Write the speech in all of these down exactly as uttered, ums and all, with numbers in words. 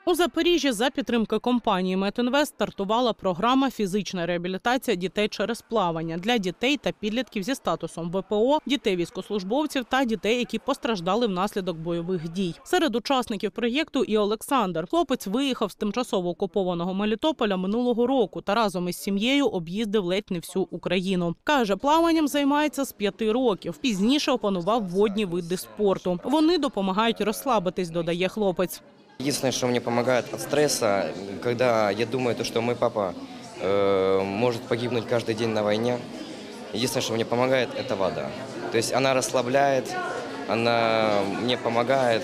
У Запоріжжі за підтримки компанії «Метінвест» стартувала програма «Фізична реабілітація дітей через плавання» для дітей та підлітків зі статусом ве пе о, дітей військовослужбовців та дітей, які постраждали внаслідок бойових дій. Серед учасників проєкту і Олександр. Хлопець виїхав з тимчасово окупованого Мелітополя минулого року та разом із сім'єю об'їздив ледь не всю Україну. Каже, плаванням займається з п'яти років. Пізніше опанував водні види спорту. Вони допомагають розслабитись, додає хлопець. Единственное, что мне помогает от стресса, когда я думаю, что мой папа э, может погибнуть каждый день на войне, единственное, что мне помогает, это вода. То есть она расслабляет, она мне помогает,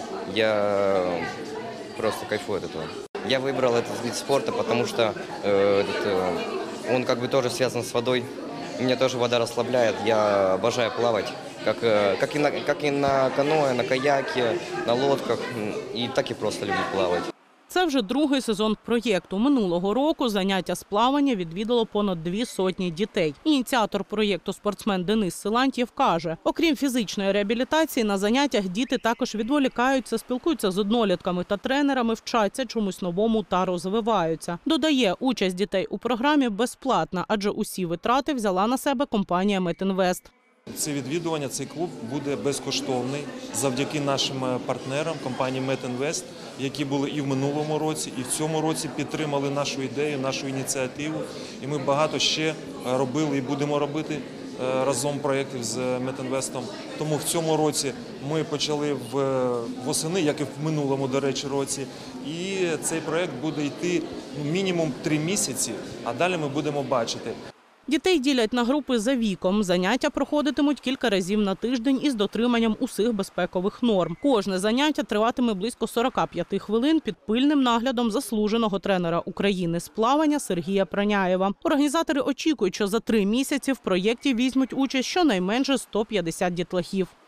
я просто кайфую от этого. Я выбрал этот вид спорта, потому что э, этот, э, он как бы тоже связан с водой. Меня тоже вода расслабляет, я обожаю плавать. Как, как, и на, как и на каное, на каяке, на лодках, і так і просто люблю плавати. Це вже другий сезон проєкту. Минулого року заняття з плавання відвідало понад дві сотні дітей. Ініціатор проєкту спортсмен Денис Силантьєв каже, окрім фізичної реабілітації, на заняттях діти також відволікаються, спілкуються з однолітками та тренерами, вчаться чомусь новому та розвиваються. Додає, участь дітей у програмі безплатна, адже усі витрати взяла на себе компанія «Метінвест». Це відвідування, цей клуб буде безкоштовний завдяки нашим партнерам компанії «Метінвест», які були і в минулому році, і в цьому році підтримали нашу ідею, нашу ініціативу. І ми багато ще робили і будемо робити разом проєктів з «Метінвестом». Тому в цьому році ми почали восени, як і в минулому, до речі, році. І цей проєкт буде йти мінімум три місяці, а далі ми будемо бачити. Дітей ділять на групи за віком. Заняття проходитимуть кілька разів на тиждень із дотриманням усіх безпекових норм. Кожне заняття триватиме близько сорока п'яти хвилин під пильним наглядом заслуженого тренера України з плавання Сергія Праняєва. Організатори очікують, що за три місяці в проєкті візьмуть участь щонайменше сто п'ятдесят дітлахів.